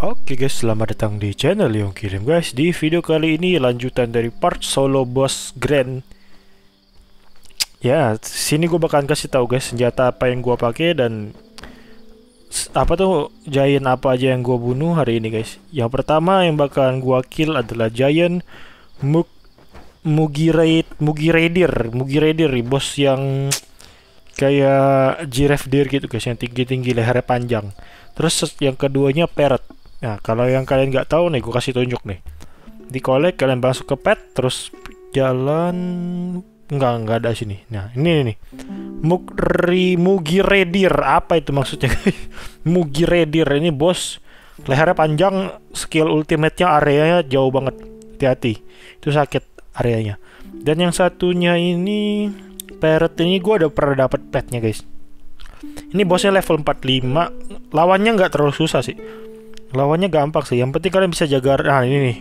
Oke guys, selamat datang di channel yang kirim guys. Di video kali ini lanjutan dari part solo boss grand. Ya, sini gue bakalan kasih tahu guys senjata apa yang gue pakai dan apa tuh giant apa aja yang gue bunuh hari ini guys. Yang pertama yang bakalan gue kill adalah giant Mugiredir, bos yang kayak giraffe deer gitu guys, yang tinggi-tinggi lehernya panjang. Terus yang keduanya parrot. Nah, kalau yang kalian nggak tahu nih, gue kasih tunjuk nih. Di collect kalian masuk ke pet, terus jalan nggak ada sini. Nah, ini nih. Mugiredir, apa itu maksudnya guys? Mugiredir ini bos lehernya panjang, skill ultimate-nya areanya jauh banget. Hati-hati, itu sakit areanya. Dan yang satunya ini parrot ini gue udah pernah dapat petnya guys. Ini bosnya level 45, lawannya nggak terlalu susah sih. Lawannya gampang sih, yang penting kalian bisa jaga. Nah ini nih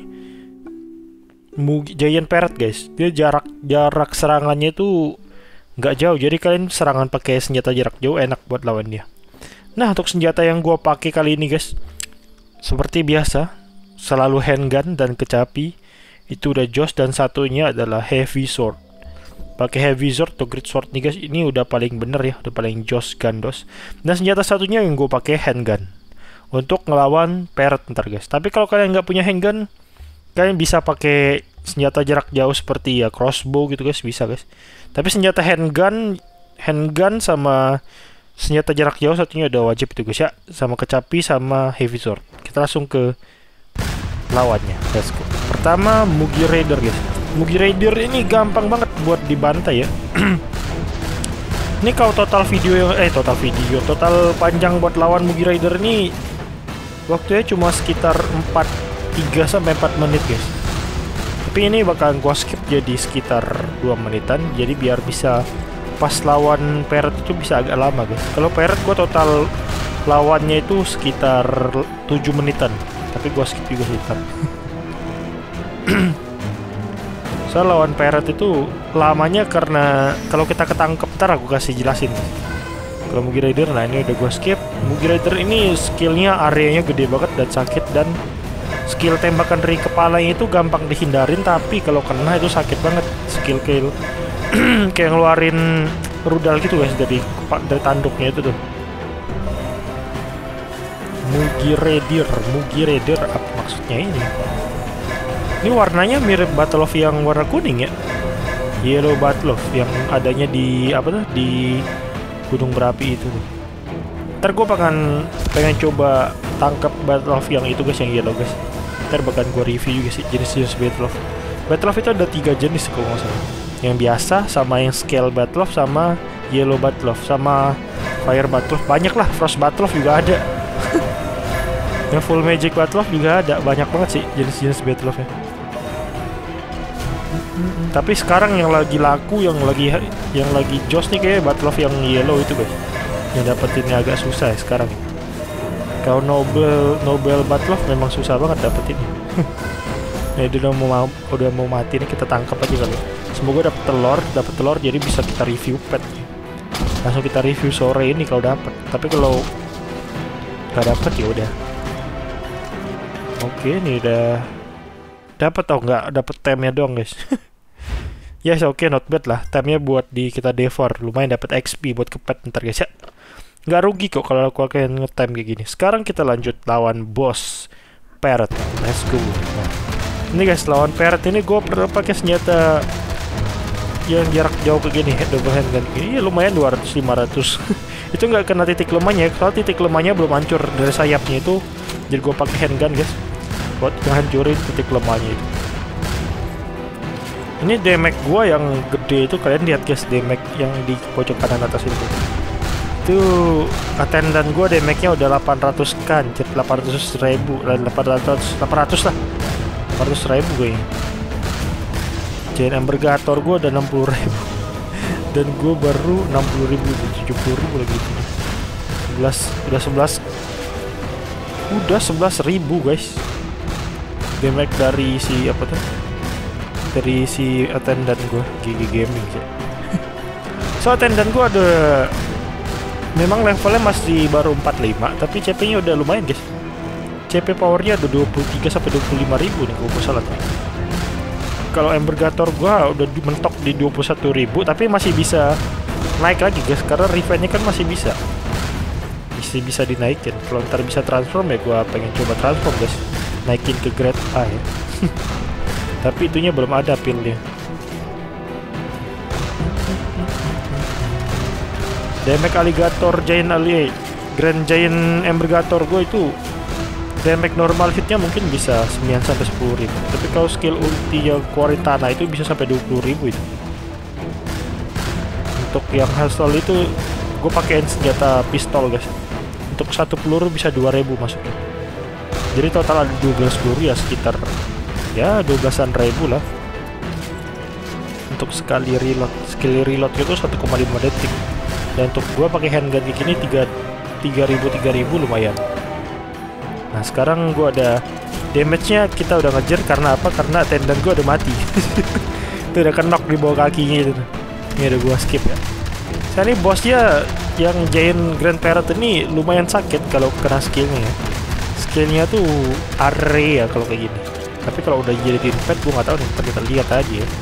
giant parrot guys, dia jarak serangannya itu nggak jauh, jadi kalian serangan pakai senjata jarak jauh enak buat lawan dia. Nah untuk senjata yang gue pakai kali ini guys, seperti biasa selalu handgun dan kecapi, itu udah jos. Dan satunya adalah heavy sword. Pakai heavy sword atau great sword nih guys, ini udah paling bener ya, udah paling jos gandos. Dan senjata satunya yang gue pakai handgun untuk ngelawan parrot ntar guys. Tapi kalau kalian nggak punya handgun, kalian bisa pakai senjata jarak jauh seperti ya crossbow gitu guys, bisa guys. Tapi senjata handgun sama senjata jarak jauh satunya udah wajib itu guys ya, sama kecapi sama heavy sword. Kita langsung ke lawannya. Let's go. Pertama Mugiredir guys. Mugiredir ini gampang banget buat dibantai ya. Ini kalau total panjang buat lawan Mugiredir ini waktunya cuma sekitar 3 sampai 4 menit guys. Tapi ini bakalan gua skip jadi sekitar 2 menitan, jadi biar bisa pas lawan parrot itu bisa agak lama guys. Kalau parrot gua total lawannya itu sekitar 7 menitan, tapi gua skip juga sekitar. Soal lawan parrot itu lamanya karena kalau kita ketangkep, ntar aku kasih jelasin. Kalau Mugiredir, nah ini udah gue skip. Mugiredir ini skillnya areanya gede banget dan sakit, dan skill tembakan dari kepalanya itu gampang dihindarin, tapi kalau kena itu sakit banget. Skill kill kayak ngeluarin rudal gitu guys dari tanduknya itu tuh. Mugiredir apa maksudnya ini? Ini warnanya mirip Battle of yang warna kuning ya. Yellow Battle of yang adanya di apa tuh, di gunung berapi itu. Ntar gue pengen coba tangkap Battle of yang itu guys, yang yellow guys. Ntar bakal gue review juga sih jenis-jenis Battle of. Battle of itu ada 3 jenis kalau nggak salah. Yang biasa, sama yang scale Battle of, sama yellow Battle of, sama fire Battle of. Banyak lah, frost Battle of juga ada. Yang full magic Battle of juga ada. Banyak banget sih jenis-jenis Battle of-nya. Tapi sekarang yang lagi laku, yang lagi jos nih kayak Battle of yang yellow itu guys. Yang dapetinnya agak susah ya sekarang. Kalau Noble Battle of memang susah banget dapetinnya. Nah, dia udah mau mati nih, kita tangkap aja kali. Semoga dapet telur jadi bisa kita review pet. Langsung kita review sore ini kalau dapet. Tapi kalau nggak dapet ya udah. Oke, ini udah dapat atau nggak dapet temnya doang guys. Yes, oke, not bad lah. Temnya buat kita devour, lumayan dapat XP buat ke pet ntar guys ya. Nggak rugi kok kalau kalian ngetem kayak gini. Sekarang kita lanjut lawan boss parrot. Let's go. Nah, ini guys, lawan parrot ini gue pernah pakai senjata yang jarak jauh begini, double handgun gini. Ya lumayan 200-500. Itu nggak kena titik lemahnya, kalau titik lemahnya belum hancur dari sayapnya itu. Jadi gue pakai handgun guys buat ngehancurin titik lemahnya itu. Ini damage gua yang gede itu, kalian lihat guys, damage yang di pojok kanan atas itu. Itu attendant gua damage-nya udah 800 kan, 800.000 lah, 800 lah. 800.000 gue. Giant Embergator gua udah 60.000. Dan gua baru 60.000, 70.000 lagi itu. 11.000 guys. Damage dari si apa tuh? Dari si attendant gue, GG Gaming sih. So attendant gue ada, memang levelnya masih baru 45, tapi CP-nya udah lumayan guys. CP powernya ada 23 sampai 25 ribu nih kalau gue salah. Kalau Embergator gua udah mentok di 21 ribu, tapi masih bisa naik lagi guys, karena revenge-nya kan masih bisa dinaikin. Kalau ntar bisa transform ya gua pengen coba transform guys, naikin ke grade A ya. Tapi itunya belum ada pillnya. Damage Alligator Giant Grand Giant Embergator gue itu damage normal hitnya mungkin bisa 9 sampai 10 ribu. Tapi kalau skill ulti yang Quaritana itu bisa sampai 20 ribu itu. Untuk yang hustle itu gue pakein senjata pistol guys. Untuk satu peluru bisa 2000 masuknya. Jadi total ada 12 peluru ya sekitar ya 12-an ribu lah. Untuk sekali reload, skill reload itu 1,5 detik. Dan untuk gue pakai handgun kayak gini 3000 lumayan. Nah sekarang gue ada damage-nya, kita udah ngejar karena apa? Karena attendant gue udah mati. Itu udah knock di bawah kakinya itu. Ini udah gue skip ya. Sekarang ini bosnya yang Giant Grand Parrot ini lumayan sakit kalau kena skillnya ya. Skillnya tuh area kalau kayak gini. Tapi kalau udah jadi pet gue nggak tahu nih, kita lihat aja ya.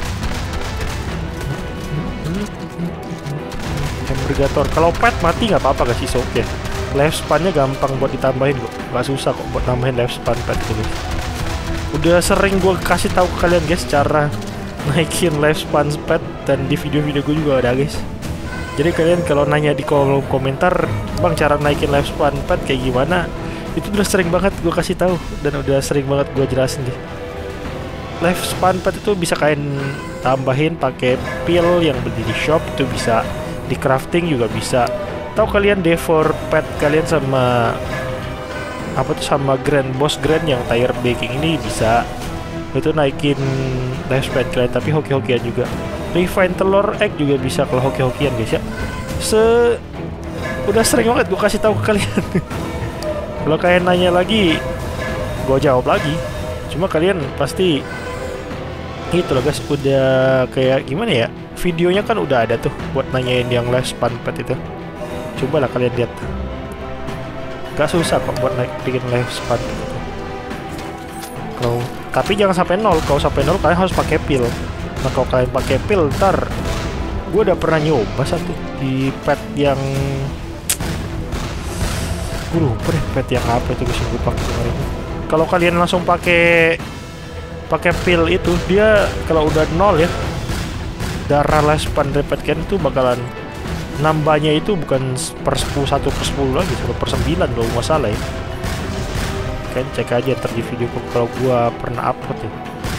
Embergator kalau pet mati nggak apa-apa guys, is oke. Life span-nya gampang buat ditambahin kok, nggak susah kok buat nambahin life span pet gitu. Udah sering gue kasih tahu ke kalian guys cara naikin life span pet, dan di video-video gue juga ada guys. Jadi kalian kalau nanya di kolom komentar, bang cara naikin life span pet kayak gimana, itu udah sering banget gue kasih tahu dan udah sering banget gue jelasin deh. Life span pet itu bisa kalian tambahin pakai pill yang beli di shop, itu bisa di crafting juga bisa. Tahu kalian devor pet kalian sama apa tuh, sama grand boss grand yang tire baking ini bisa itu naikin lifespan kalian, tapi hoki-hokian juga. Refine telur egg juga bisa kalau hoki-hokian guys ya. Udah sering banget gue kasih tahu ke kalian. Kalau kalian nanya lagi gue jawab lagi, cuma kalian pasti gitu loh guys, udah kayak gimana ya, videonya kan udah ada tuh buat nanyain yang lifespan pet itu. Coba lah kalian lihat, gak susah kok buat bikin lifespan gitu. Tapi jangan sampai 0. Kalau sampai 0 kalian harus pakai pil. Nah kalau kalian pakai pil, ntar gue udah pernah nyoba satu di pet yang gue lupa deh pet yang apa itu guys yang gue pakai kemarin. Kalau kalian langsung pakai pil itu, dia kalau udah 0 ya, darah lifespan dari pet kan itu bakalan nambahnya itu bukan per 10, 1 per 10 lagi, 1 per 9 kalau nggak salah ya. Kan cek aja ntar di video kalau gua pernah upload ya.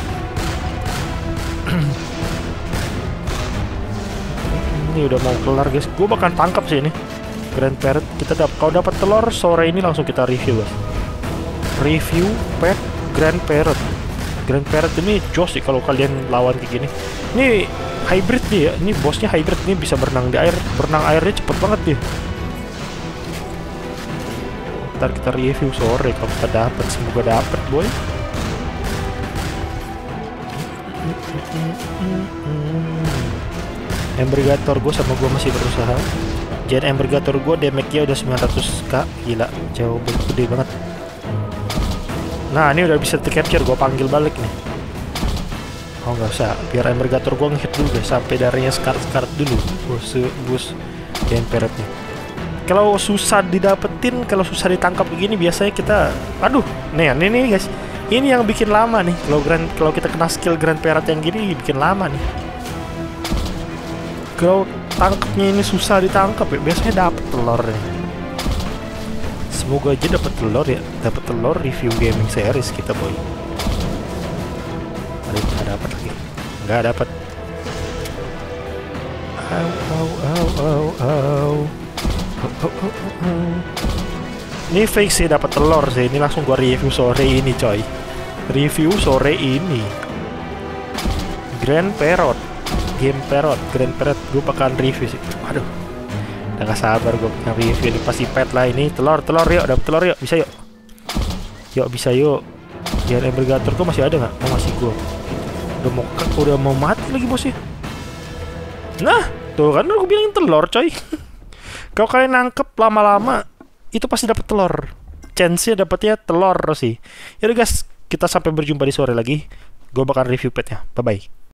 Ini udah mau kelar guys, gua bakal tangkap sih ini Grand Parrot. Kalau dapat telur sore ini langsung kita review guys. Review pet Grand Parrot. Grand Parrot ini jos sih kalau kalian lawan kayak gini. Ini hybrid nih ya, ini bosnya hybrid, ini bisa berenang di air, berenang airnya cepet banget dia. Ntar kita review sore kalau kita dapat, semoga dapat boy. Embergator gue sama gue masih berusaha. Giant Embergator gue damage-nya udah 900k, gila, jauh gede banget. Nah ini udah bisa di-capture, gue panggil balik nih. Oh nggak usah, biar Embergator gue ngehit dulu deh sampai darahnya sekarat dulu. Bus Giant Parrotnya. Kalau susah didapetin, kalau susah ditangkap begini biasanya kita, aduh, nih guys, ini yang bikin lama nih. Kalau kita kena skill Grand Parrot yang gini bikin lama nih. Kalau tangkapnya ini susah ditangkap ya, biasanya dapet telur nih. Semoga aja dapat telur ya, dapat telur review gaming series kita boy. Nggak dapat lagi, nggak dapat. Ini fake sih dapat telur sih, ini langsung gua review sore ini coy. Review sore ini Grand Parrot, Game Parrot, Grand Parrot, gue bakalan review sih. Aduh, udah gak sabar gue pengen review ini, pasti pet lah ini. Telur yuk, dapet telur yuk, bisa yuk. Yuk bisa yuk. Biar Embergator gue masih ada nggak? Oh masih gue. Udah mau mati lagi bosnya. Nah, tuh kan aku bilangin telur coy. Kalau kalian nangkep lama-lama itu pasti dapet telur. chance-nya dapatnya telur sih. Yaudah guys, kita sampai berjumpa di sore lagi. Gue bakal review petnya. Bye bye.